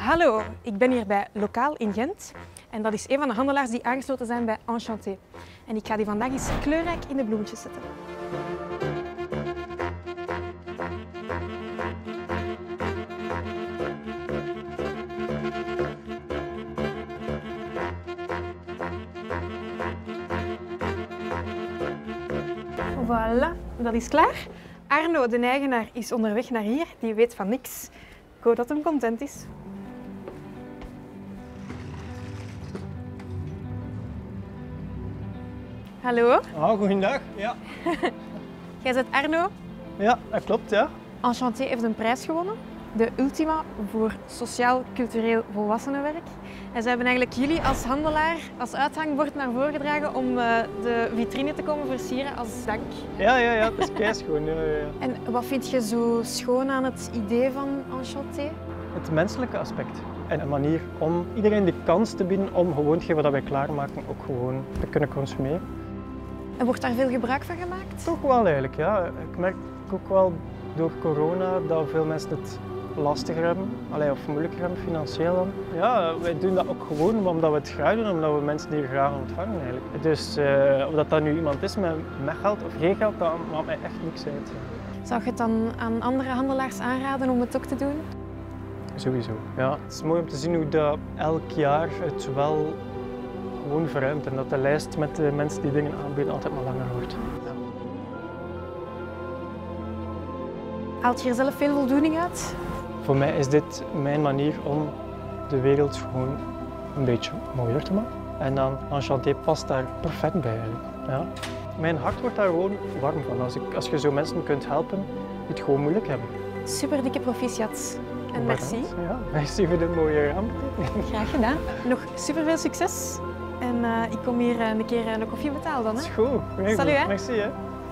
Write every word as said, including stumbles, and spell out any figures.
Hallo, ik ben hier bij Lokaal in Gent en dat is een van de handelaars die aangesloten zijn bij Enchanté. En ik ga die vandaag eens kleurrijk in de bloemetjes zetten. Voilà, dat is klaar. Arno, de eigenaar, is onderweg naar hier. Die weet van niks. Ik hoop dat hij content is. Hallo. Ah, goeiedag. Ja. Jij bent Arno. Ja, dat klopt, ja. Enchanté heeft een prijs gewonnen. De Ultima voor sociaal-cultureel volwassenenwerk. En ze hebben eigenlijk jullie als handelaar als uithangbord naar voren gedragen om uh, de vitrine te komen versieren als dank. Ja, ja, ja, dat is keischoon. Ja, ja, ja. En wat vind je zo schoon aan het idee van Enchanté? Het menselijke aspect. En een manier om iedereen de kans te bieden om gewoon hetgeen wat wij klaarmaken ook gewoon te kunnen consumeren. En wordt daar veel gebruik van gemaakt? Toch wel eigenlijk, ja. Ik merk ook wel door corona dat veel mensen het lastiger hebben, allee, of moeilijker hebben financieel dan. Ja, wij doen dat ook gewoon omdat we het graag doen, omdat we mensen hier graag ontvangen eigenlijk. Dus uh, of dat, dat nu iemand is met, met geld of geen geld, dat maakt mij echt niks uit. Zou je het dan aan andere handelaars aanraden om het ook te doen? Sowieso, ja. Het is mooi om te zien hoe dat elk jaar het wel gewoon verruimt en dat de lijst met de mensen die dingen aanbieden altijd maar langer wordt. Ja. Haalt je er zelf veel voldoening uit? Voor mij is dit mijn manier om de wereld gewoon een beetje mooier te maken. En dan Enchanté past daar perfect bij eigenlijk. Ja. Mijn hart wordt daar gewoon warm van. Als, ik, als je zo mensen kunt helpen die het gewoon moeilijk hebben. Super dikke proficiat. En merci. Ja, merci voor dit mooie raam. Graag gedaan. Nog super veel succes. En uh, ik kom hier een keer een koffie betalen dan. Hè? Dat is goed. Salut, hè. Merci. Hè.